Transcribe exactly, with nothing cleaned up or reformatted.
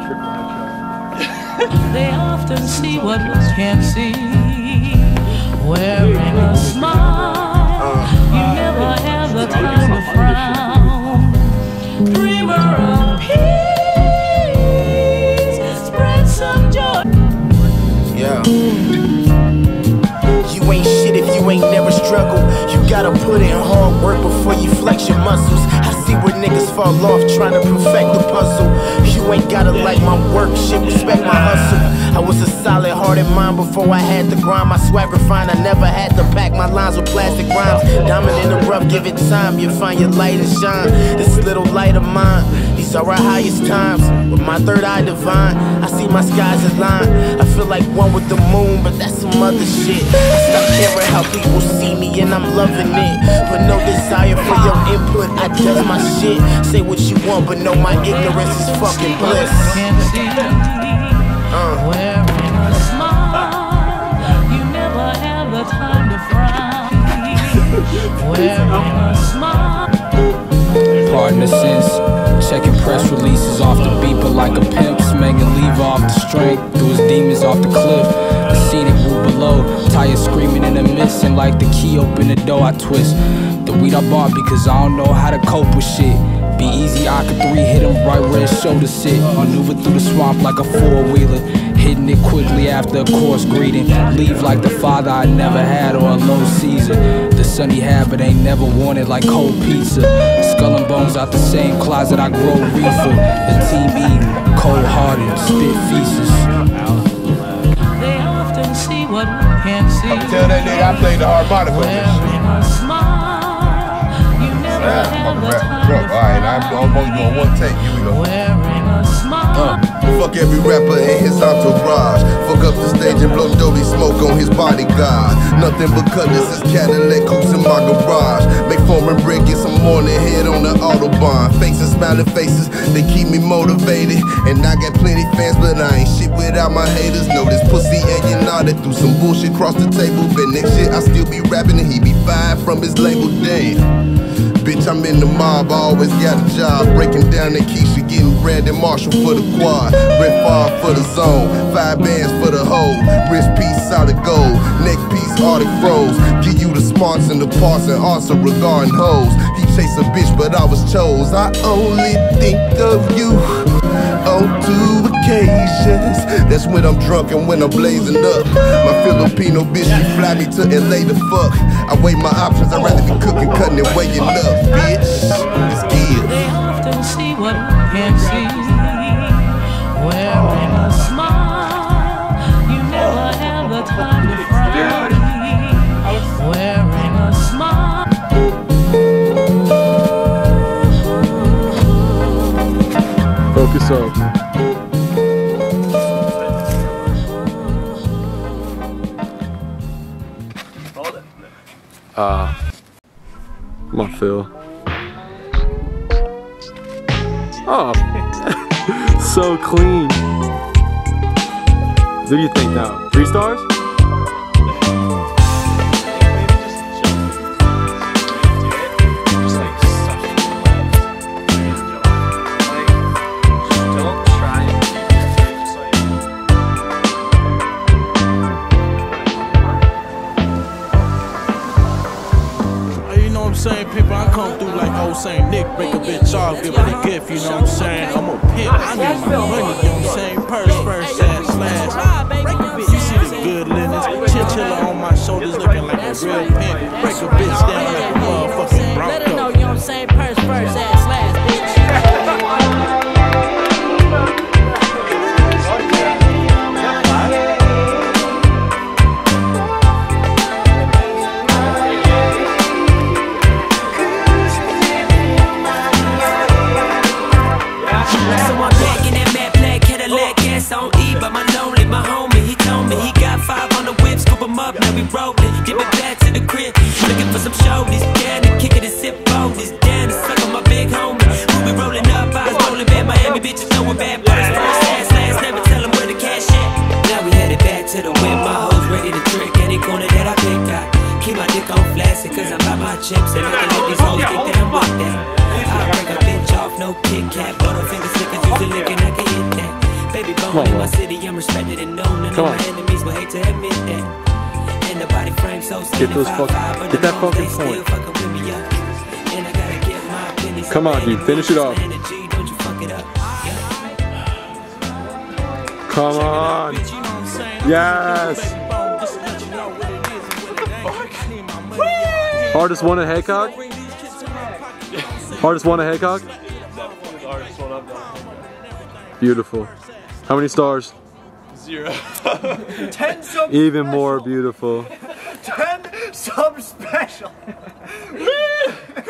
They often see what we can't see. Wearing a smile, you never have the time to frown. Dreamer of peace, spread some joy. Yeah. You ain't shit if you ain't never struggled. You gotta put in hard work before you flex your muscles. I see where niggas fall off trying to perfect the puzzle. You ain't gotta like my work, shit, respect my hustle. I was a solid hearted mind before I had to grind. My swag refined, I never had to pack my lines with plastic rhymes. Diamond in the rough, give it time, you find your light and shine. This little light of mine, these are our highest times. With my third eye divine, I see my skies align. I feel like one with the moon, but that's some other shit. I stop caring how people see me and I'm loving it. But no desire for your input, I does my shit. Say what you want, but know my ignorance is fucking bliss. Uh. Wearing a smile, you never have the time to frown. Wearing a smile. Pardon the sense, checking press releases off the beat, but like a pimp, smanging leave off the strength, threw his demons off the cliff. The scenic move below, tired screaming in the mist, and like the key open the door I twist. The weed I bought because I don't know how to cope with shit. Be easy, I could three hit him right where his shoulder sit. Maneuver through the swamp like a four-wheeler, hitting it quickly after a coarse greeting. Leave like the father I never had or a low Caesar. The son he had but ain't never wanted like cold pizza. Skull and bones out the same closet I grow reefer. The team eating, cold-hearted, spit feces. They often see what we can't see. I'm tell that nigga I played the harmonica on this shit. Alright, I'm only doing one take. Here we go. Uh, fuck every rapper in his entourage. Fuck up the stage and blow dirty smoke on his bodyguard. Nothing but cutlass, this Cadillac coops in my garage. Make foreign bread, get some morning head on the Autobahn. Faces, smiling faces, they keep me motivated. And I got plenty fans, but I ain't shit without my haters. Know this pussy and nodded through some bullshit across the table. But next shit I still be rapping and he be fired from his label. Damn. Bitch, I'm in the mob, I always got a job. Breaking down the Keisha, getting Brandon Marshall for the quad. Red Favre for the zone, five bands for the hoe. Wrist piece, solid gold, neck piece, Arctic froze. Give you the smarts and the parts and answer regarding hoes. He chased a bitch, but I was chose. I only think of you on two occasions. That's when I'm drunk and when I'm blazing up. My Filipino bitch, she fly me to L A to fuck. I weigh my options, I'd rather be cooking, cutting, and weighing up. Bitch, it's good. They often see what we can't see. Wearing a smile, you never have the time to frown. Wearing a smile. Focus up. Uh, I'm on Phil. Oh, so clean. What do you think now? Three stars? Saying people, I come through like old Saint Nick, break a bitch off, give her a gift, you know what I'm saying? I'm a pimp, I need my money, you know what I'm saying? Purse first, ass slash. You see the good linens, chinchilla on my shoulders looking like a real pimp. Break a bitch down like a motherfucking Bronco. Let her know, you know what I'm saying? Purse first, ass slash, bitch. On E, but my lonely, my homie, he told me he got five on the whip, scoop him up, now we rollin', give it back to the crib, looking for some shoulders, down to kick it and sip boulders, down to suck on my big homie, my city, I'm respected and known. And Come all on. my enemies will hate to admit that. And the body frame so Get those fuck- get that fucking point. Come on, dude, finish it off. Come on. Yes. Hardest one at Haycock? Hardest one at Haycock? Beautiful. How many stars? Zero. Ten sub Even special. more beautiful. Ten sub special.